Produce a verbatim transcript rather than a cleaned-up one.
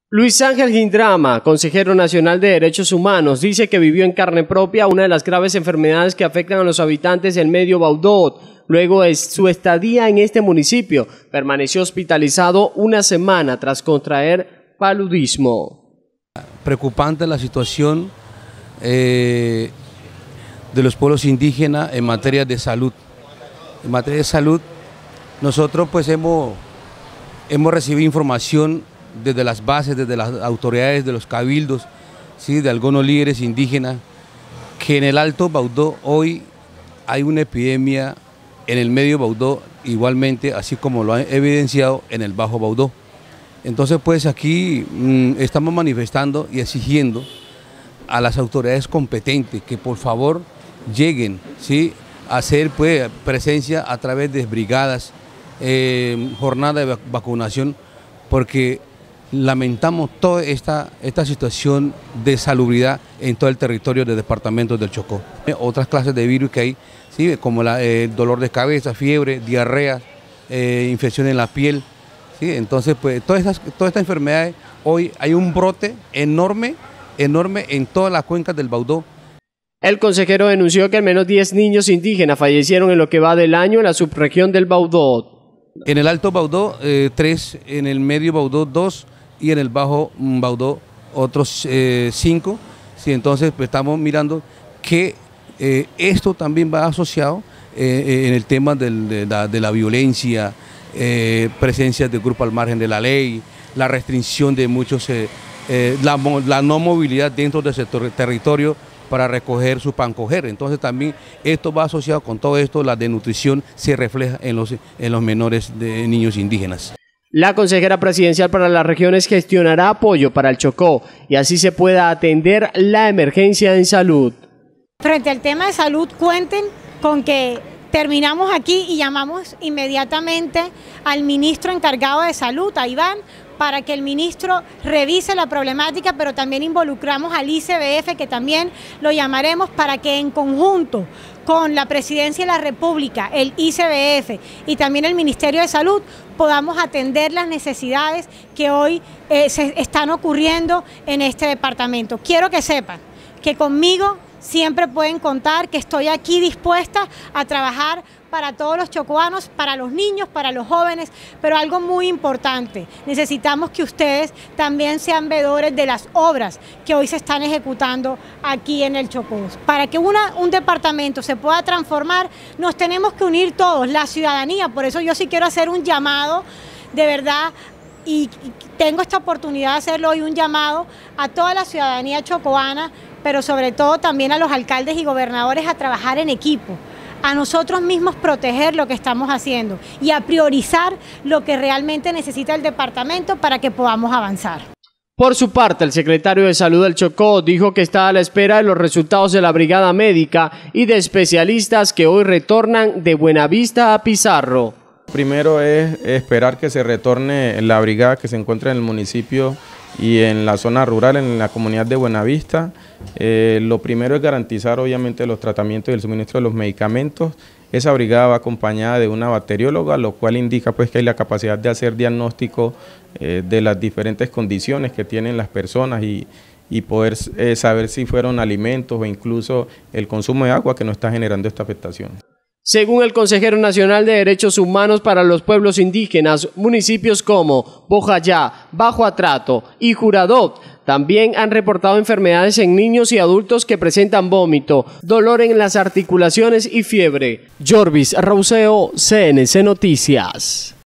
Luis Ángel Gindrama, consejero nacional de Derechos Humanos, dice que vivió en carne propia una de las graves enfermedades que afectan a los habitantes del medio Baudot. Luego de su estadía en este municipio, permaneció hospitalizado una semana tras contraer paludismo. Preocupante la situación eh, de los pueblos indígenas en materia de salud. En materia de salud, nosotros pues hemos, hemos recibido información desde las bases, desde las autoridades, de los cabildos, ¿sí?, de algunos líderes indígenas, que en el Alto Baudó hoy hay una epidemia en el medio Baudó, igualmente, así como lo han evidenciado en el Bajo Baudó. Entonces, pues aquí mmm, estamos manifestando y exigiendo a las autoridades competentes que por favor lleguen, ¿sí?, a hacer pues, presencia a través de brigadas, eh, jornada de vacunación, porque lamentamos toda esta, esta situación de salubridad en todo el territorio del departamento del Chocó. Otras clases de virus que hay, ¿sí?, como la, eh, el dolor de cabeza, fiebre, diarrea, eh, infección en la piel, ¿sí? Entonces, pues todas estas, todas estas enfermedades, hoy hay un brote enorme, enorme en todas las cuencas del Baudó. El consejero denunció que al menos diez niños indígenas fallecieron en lo que va del año en la subregión del Baudó. En el Alto Baudó, eh, tres, en el Medio Baudó, dos, y en el Bajo Baudó otros eh, cinco. Sí, entonces pues, estamos mirando que eh, esto también va asociado eh, en el tema del, de, la, de la violencia, eh, presencia de grupos al margen de la ley, la restricción de muchos, eh, eh, la, la no movilidad dentro de ese ter territorio para recoger su pan coger. Entonces también esto va asociado con todo esto, la desnutrición se refleja en los, en los menores de niños indígenas. La consejera presidencial para las regiones gestionará apoyo para el Chocó y así se pueda atender la emergencia en salud. Frente al tema de salud, cuenten con que terminamos aquí y llamamos inmediatamente al ministro encargado de salud, a Iván, para que el ministro revise la problemática, pero también involucramos al I C B F, que también lo llamaremos, para que en conjunto con la Presidencia de la República, el I C B F y también el Ministerio de Salud podamos atender las necesidades que hoy eh, se están ocurriendo en este departamento. Quiero que sepan que conmigo siempre pueden contar, que estoy aquí dispuesta a trabajar para todos los chocoanos, para los niños, para los jóvenes, pero algo muy importante, necesitamos que ustedes también sean veedores de las obras que hoy se están ejecutando aquí en el Chocó. Para que una, un departamento se pueda transformar, nos tenemos que unir todos, la ciudadanía, por eso yo sí quiero hacer un llamado, de verdad, y tengo esta oportunidad de hacerlo hoy, un llamado a toda la ciudadanía chocoana, pero sobre todo también a los alcaldes y gobernadores a trabajar en equipo, a nosotros mismos proteger lo que estamos haciendo y a priorizar lo que realmente necesita el departamento para que podamos avanzar. Por su parte, el secretario de Salud del Chocó dijo que está a la espera de los resultados de la brigada médica y de especialistas que hoy retornan de Buenavista a Pizarro. Primero es esperar que se retorne la brigada que se encuentra en el municipio y en la zona rural, en la comunidad de Buenavista. Eh, lo primero es garantizar obviamente los tratamientos y el suministro de los medicamentos. Esa brigada va acompañada de una bacterióloga, lo cual indica pues que hay la capacidad de hacer diagnóstico eh, de las diferentes condiciones que tienen las personas y, y poder eh, saber si fueron alimentos o incluso el consumo de agua que nos está generando esta afectación. Según el consejero nacional de Derechos Humanos para los Pueblos Indígenas, municipios como Bojayá, Bajo Atrato y Juradot también han reportado enfermedades en niños y adultos que presentan vómito, dolor en las articulaciones y fiebre. Jorvis Rauseo, C N C Noticias.